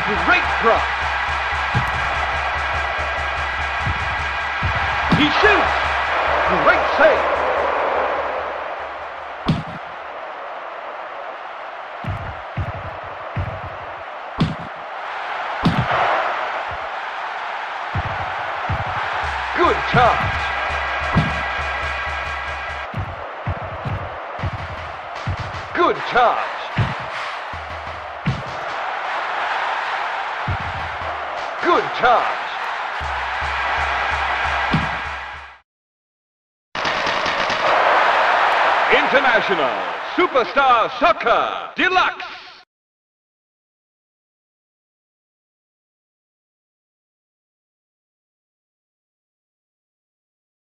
Great drop. He shoots. Great save. Good charge. Good charge. Good charge. International Superstar Soccer Deluxe.